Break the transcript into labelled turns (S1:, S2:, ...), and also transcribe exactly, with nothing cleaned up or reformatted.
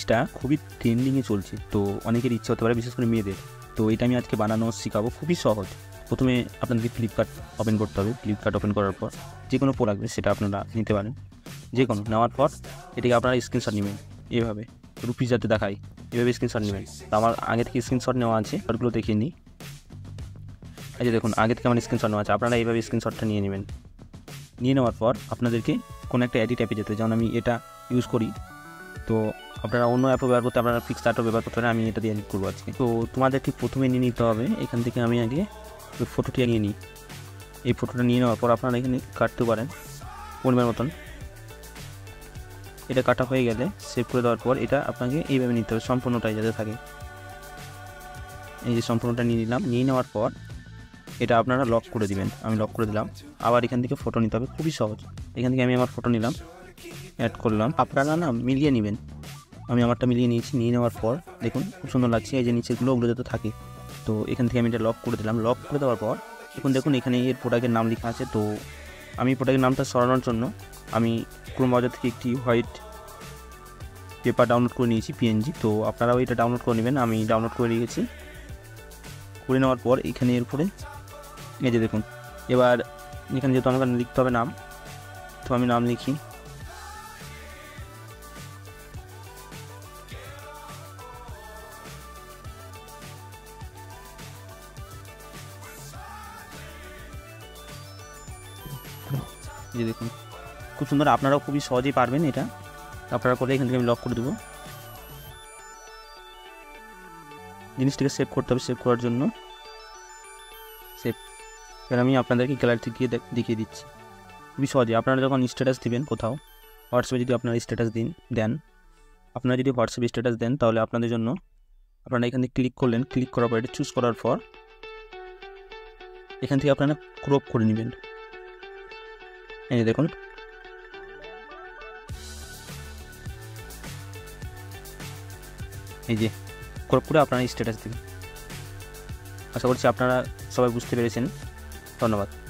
S1: জিনিসটা খুবই ট্রেন্ডিংয়ে চলছে, তো অনেকের ইচ্ছা হতে পারে, বিশেষ করে মেয়েদের। তো এটা আমি আজকে বানানো শেখাবো, খুবই সহজ। প্রথমে আপনাদেরকে ফ্লিপকার্ট ওপেন করতে হবে। ফ্লিপকার্ট ওপেন করার পর যে কোনো প্রোডাক্ট সেটা আপনারা নিতে পারেন, যে কোনো নেওয়ার পর এটাকে আপনারা স্ক্রিনশট নেবেন, এভাবে রুপিস যাতে দেখায় এভাবে স্ক্রিনশট নেবেন। তো আমার আগে থেকে স্ক্রিনশট নেওয়া আছে, ওগুলো দেখিয়ে নিই। এই যে দেখুন, আগে থেকে আমার স্ক্রিনশট নেওয়া আছে, আপনারা এইভাবে স্ক্রিনশটটা নিয়ে নেবেন। নিয়ে নেওয়ার পর আপনাদেরকে কোনো একটা এডিট অ্যাপে যেতে, যেমন আমি এটা ইউজ করি, তো আপনারা অন্য অ্যাপও ব্যবহার করতে, আপনারা ফিক্সড আর্টও ব্যবহার করতে পারেন, আমি এটা দিয়ে এডিট করবো আজকে। তো তোমাদেরকে প্রথমে নিয়ে নিতে হবে, এখান থেকে আমি আগে ওই ফটোটি নিয়ে নিই। এই ফটোটা নিয়ে নেওয়ার পর আপনারা এখানে কাটতে পারেন পরিমাণ মতন। এটা কাটা হয়ে গেলে সেভ করে দেওয়ার পর এটা আপনাকে এইভাবে নিতে হবে, সম্পূর্ণটাই যাতে থাকে। এই যে সম্পূর্ণটা নিয়ে নিলাম। নিয়ে নেওয়ার পর এটা আপনারা লক করে দিবেন, আমি লক করে দিলাম। আবার এখান থেকে ফটো নিতে হবে, খুবই সহজ। এখান থেকে আমি আমার ফটো নিলাম, অ্যাড করলাম। আপনারা না মিলিয়ে নেবেন, আমি আমারটা মিলিয়ে নিয়েছি। নিয়ে নেওয়ার পর দেখুন খুব সুন্দর লাগছে, এই যে নিচেগুলো ওগুলো যাতে থাকে। তো এখান থেকে আমি এটা লক করে দিলাম। লক করে দেওয়ার পর এখন দেখুন এখানে এর প্রোডাক্টের নাম লেখা আছে। তো আমি প্রোডাক্টের নামটা সরানোর জন্য আমি ক্রোম ব্রাউজার থেকে একটি হোয়াইট পেপার ডাউনলোড করে নিয়েছি, পিএনজি। তো আপনারাও এটা ডাউনলোড করে নেবেন, আমি ডাউনলোড করে রেখেছি। করে নেওয়ার পর এখানে এর উপরে এই যে দেখুন, এবার এখানে যেহেতু আমাকে লিখতে হবে নাম, তো আমি নাম লিখি। এই যে দেখুন খুব সুন্দর, আপনারাও খুবই সহজেই পারবেন এটা। আপনারা করে এখান থেকে আমি লক করে দেবো। জিনিসটাকে সেভ করতে হবে, সেভ করার জন্য সেভ। এবার আমি আপনাদেরকে গ্যালারিতে গিয়ে দেখিয়ে দিচ্ছি, খুবই সহজে। আপনারা যখন স্ট্যাটাস দিবেন কোথাও, হোয়াটসঅ্যাপে যদি আপনারা স্ট্যাটাস দিন দেন আপনারা যদি হোয়াটসঅ্যাপে স্ট্যাটাস দেন তাহলে আপনাদের জন্য আপনারা এখান থেকে ক্লিক করলেন। ক্লিক করার পর এটা চুজ করার পর এখান থেকে আপনারা ক্রপ করে নেবেন। এই যে দেখুন, এই যে ক্রপ করে আপনারা স্ট্যাটাস দিবেন। আশা করছি আপনারা সবাই বুঝতে পেরেছেন। ধন্যবাদ।